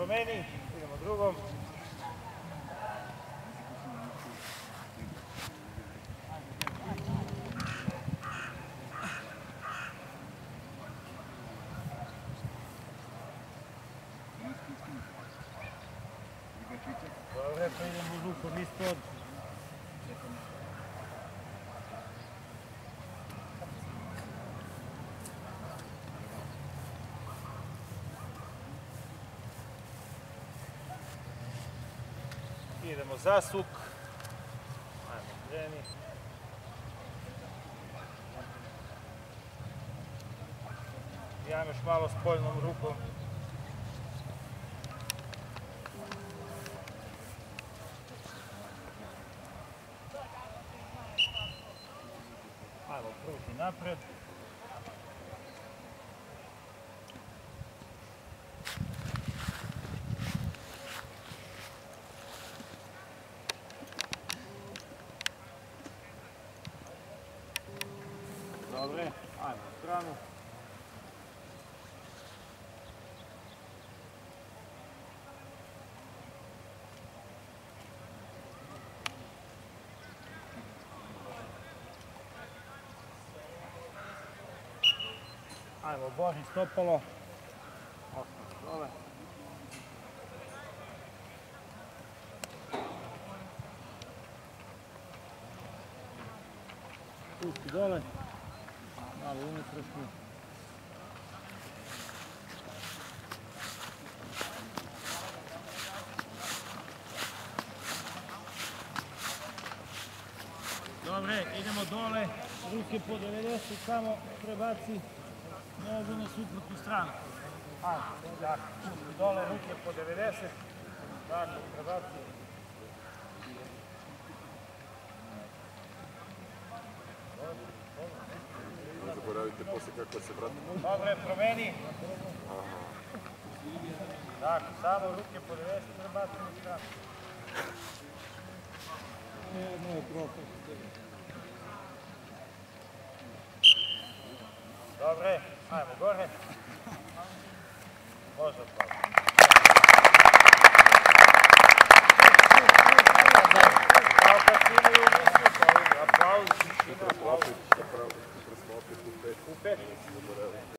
promeni, idemo drugom. Dobre, pa idemo rukom ispod. Idemo zasuk. Ajmo, kreni. Idemo još malo spoljnom rukom. Ajmo, pruti napred. Dobre, ajmo u stranu. Ajmo, Boži stopalo. Ostane dole. Pusti dole. Malo unutrašnju. Dobre, idemo dole. Ruke po 90, samo prebaci nogu na suprotnu stranu. Ajde, tako, pusti dole, ruke po 90. Tako, prebaci. Ne zaboravite posle kako se vrati. Dobre, promeni. Tako, samo ruke po 90, prebaci na stranu. Dobre, ajmo gore. Možda to.